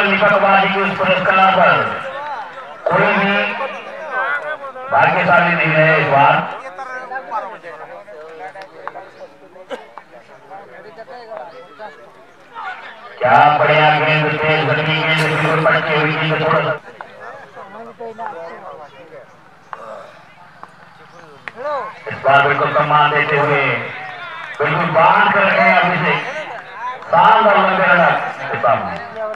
निपटबाजी के उस पुरस्कार पर कोई भी भाग्यशाली नहीं है इस बार। क्या बढ़िया गेंद, तेज गति गेंद, बिल्कुल पटकी हुई गेंद, थोड़ा सा इस बार बिल्कुल सम्मान देते हुए बिल्कुल बांध कर रखे हैं अभी से शानदार लंबे रनर के सामने।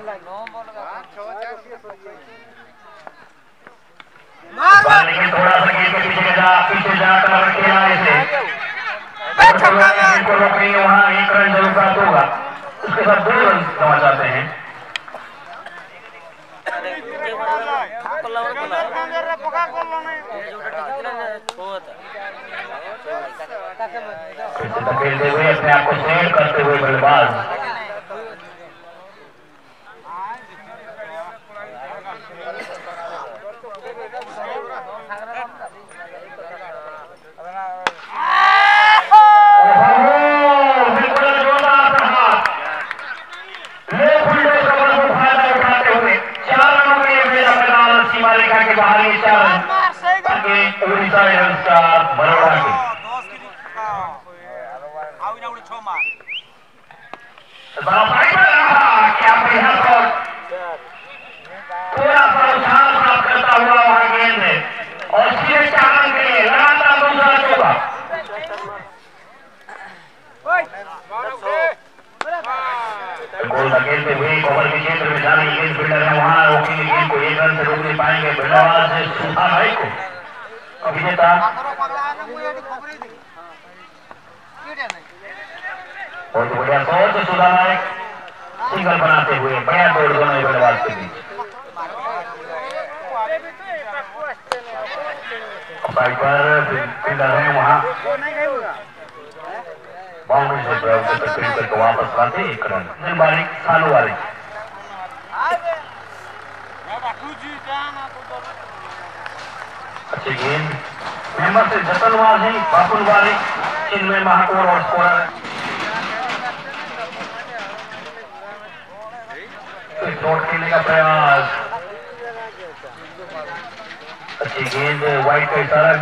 लेकिन थोड़ा सा गेंद के पीछे जाकर खेला इसे गेंद को रोकेंगे, वहां एक रन जरूर प्राप्त होगा, उसके साथ 2 रन कमा जाते हैं। धकेलते हुए अपने आप को सेट करते हुए बल्लेबाज बिल्कुल जोरदार प्रहार, फायदा उठाते हुए 4 रनों के लिए भेजा मैदान सीमा रेखा के बाहर, ये 4 रन उड़ीसा एयर्स का बड़ौदा के क्या बढ़िया शॉट, थोड़ा सा उछाल प्राप्त करता हुआ वहां गेंद और सीधे 4 रन के लिए लगातार दूसरा चौका। गोल धकेलते हुए ओवर के क्षेत्र में जा रही गेंद फील्डर है, वहां रोकेंगे गेंद को, 1 रन से रोक नहीं पाएंगे बल्लेबाज सुधा नाइक को अभिनेता। बहुत बढ़िया शॉट, सुधा नाइक सिंगल बनाते हुए बढ़िया दौड़ दोनों बल्लेबाज के बीच। साइड पर फील्डर है, वहां बाउंड्री से करीब करके वापस लाते 1 रन। बारी सालू वाली अच्छी गेंद मेंबर से जतनवार है, बापुल वाली चिन्मय महाकोर और स्कोरर शॉट खेलने का प्रयास, अच्छी गेंद वाइड का इशारा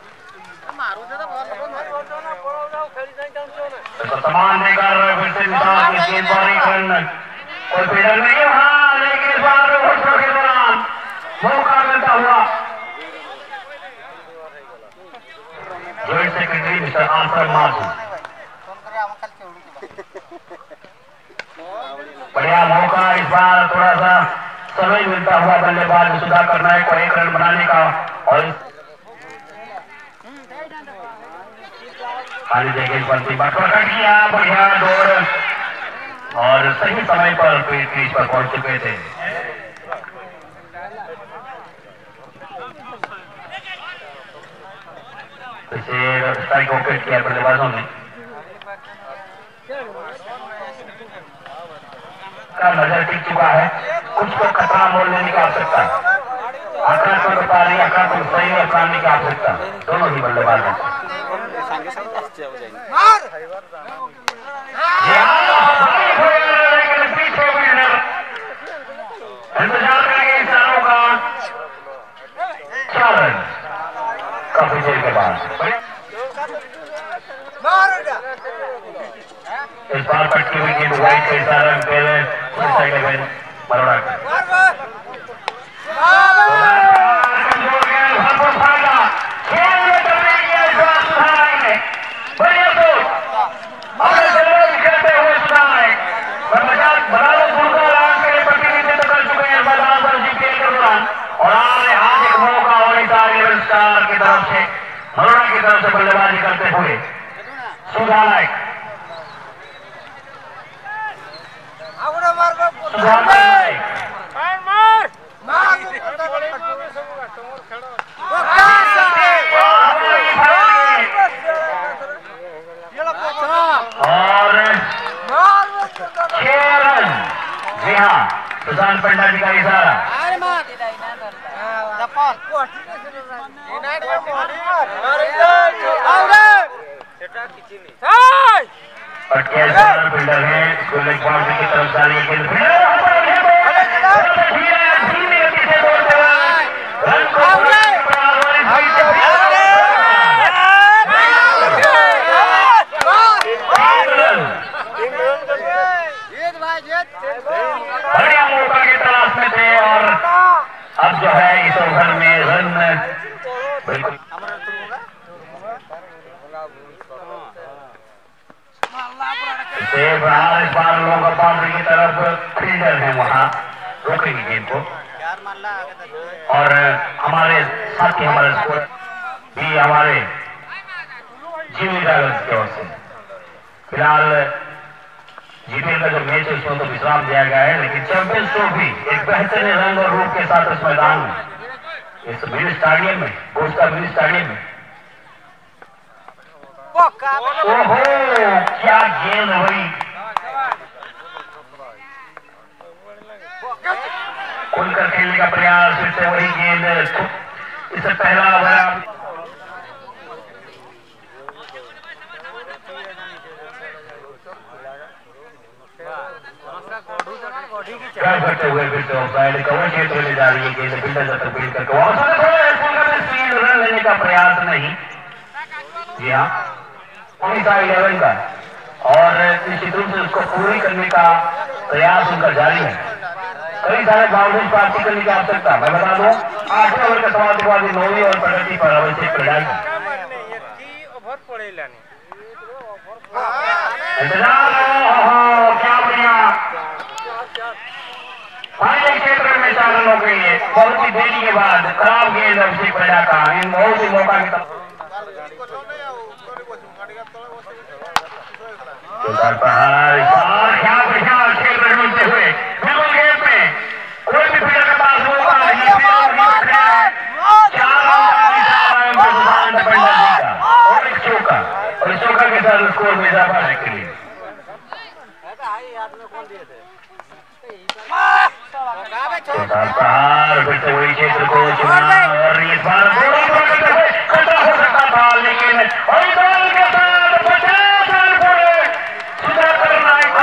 समान देकर फिर से विशाल की गेंद पर 1 रन, कोई फील्डर नहीं वहां, लेकिन इस बार ओवर के दौरान मौका मिलता हुआ जॉइंट सेक्रेटरी मिस्टर आंसर मार्जी, बढ़िया मौका, इस बार थोड़ा सा समय मिलता हुआ बल्लेबाज सुधाकर नायक को 1 रन बनाने का और खाली जगह पर पकड़ किया, बढ़िया दौड़ और सही समय पर क्रीज पर पहुंच चुके थे। इसे स्ट्राइक आउट किया बल्लेबाजों ने, का नजर टिक चुका है, कुछ को खतरा मोल लेने की आवश्यकता है, आक्रामक पारी आक्रामक सही और प्राणी की आवश्यकता, दोनों ही बल्लेबाज हैं। इंतजार करेंगे इस रनों का, 4 रन काफी देर के बाद। इस बार पटकी हुई गेंद वाइड के इशारा बड़ौदा का बड़ौदा की तरफ से बल्लेबाजी करते हुए सुधा नाइक, और 6 रन। जी हाँ, सुशांत पंडा जी का इशारा, फील्डर है, बाउंड्री की तरफ जा रही है, बढ़िया मौका की तलाश में थे और अब जो है इस ओवर में रन बिल्कुल इस बार लोग बाउंड्री की तरफ फील्डर है वहां रोकेंगे गेम को और हमारे साथी हमारे स्कोर भी हमारे जीवी ड्राइवर्स की ओर से फिलहाल जीपीएल का जो मैच है उसमें तो विश्राम दिया गया है, लेकिन चैंपियंस ट्रॉफी एक बेहतरीन रंग और रूप के साथ इस मैदान में इस मिनी स्टेडियम में गोस्टा मिनी स्टेडियम में ओहो क्या गेंद हुई खुलकर खेलने का प्रयास फिर से वही गेंद इससे पहला ओवर करते हुए फिर से ऑफसाइड कवर क्षेत्र में जा रही है गेंद फील्डर तक फील्ड करके रन लेने का प्रयास नहीं। जी हाँ 11 का और निश्चित रूप से उसको पूरी करने का प्रयास उनका जारी है। कई सारे बाउंड्रीज प्राप्त करने की आवश्यकता मैं बता दूं 8वें ओवर का समाप्ति के बाद 9वीं ओवर प्रगति पर अवश्य प्रयास क्या बढ़िया फाइनल क्षेत्र में 4 रनों के लिए बहुत ही देरी के बाद खराब गेंद अभिषेक प्रजा का इन बहुत ही मौका की तरफ क्या बढ़िया क्षेत्र मिलते हुए बिल्कुल गेम में कोई भी फील्डर के पास मौका नहीं और एक चौका और चौका के साथ स्कोर में इजाफा है के लिए फिर से वही क्षेत्र को चुना और इस बार खतरा हो सकता था लेकिन के साथ 50 रन पूरे सुधाकर नायक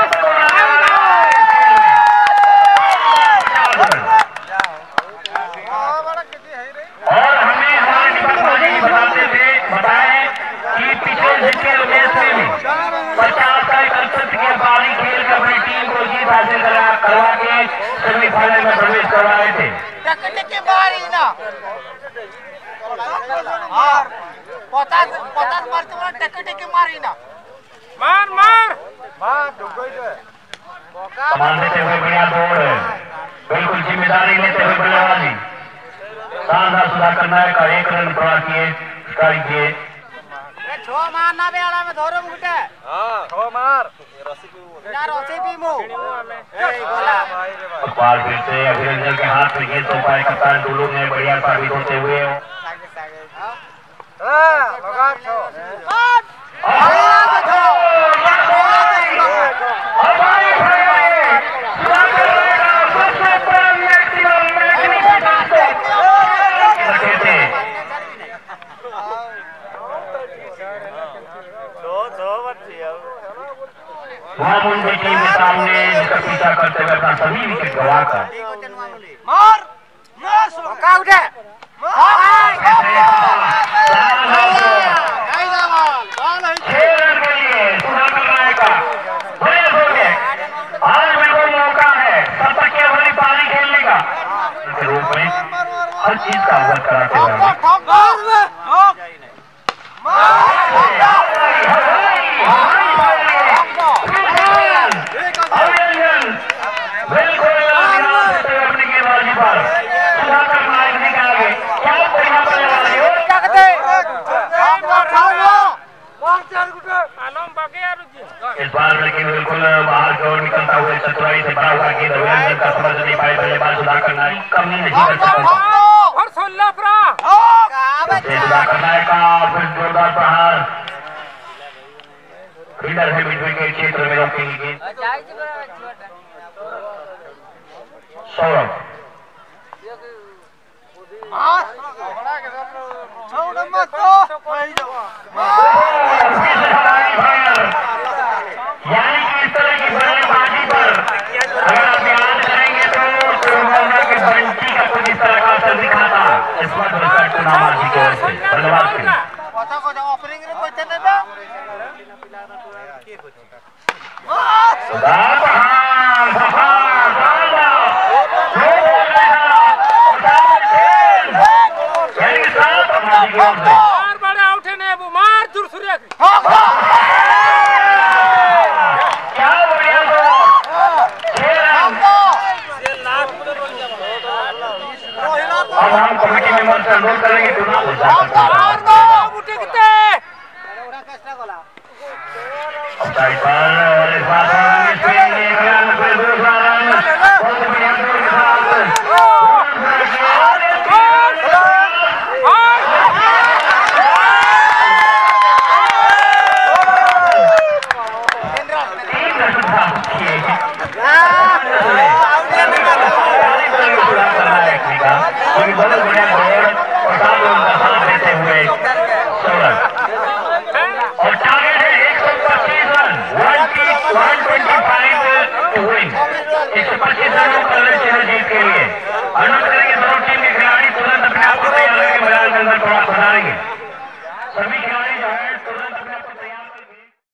और हमें हमारे डिपार्टमेंट बताए कि पिछले जीपीएल मैच में भी 50 का एक अंतर के बारी खेल कर अपनी टीम को जीत हासिल करवा के सेमीफाइनल में प्रवेश करवाए थे। कमान देते हुए बढ़िया दौड़ बिल्कुल जिम्मेदारी लेते हुए बल्लेबाजी शानदार सुधाकर नायक का 1 रन पूरा किए स्ट्राइक दिए फिर से अभिनंदन के हाथ में गेंद तो पाए कप्तान डुलू ने बढ़िया साबित होते हुए वहां मुंबई टीम के सामने जिसका पीछा करते हुए अपना सभी विकेट गंवाकर आज बिल्कुल मौका है तब तक के भली पानी खेलने का के रूप में हर चीज का अवगत कराते हुए इस बार लेकिन बिल्कुल बाहर की ओर निकलता हुए चतुराई से भरा हुआ गेंद अभिनंदन का समझ नहीं पाए बल्लेबाज सुधाकर नायक कमी नहीं कर सुधाकर नायक का फिर जोरदार प्रहार फील्डर है मिड विकेट क्षेत्र में रोकेंगे गेंद सौरभ यानी कि इस तरह की बल्लेबाजी पर अगर आप याद करेंगे तो बंटी का कुछ इस तरह का असर दिखाता इस वक्त चुनाव की ओर से बल्लेबाज के सुधाकर अब हम कमेटी मेंबर से अनुरोध करेंगे तो ना साइड पर और इस बार दूसरा रन बहुत बढ़िया गोल के साथ तीन रन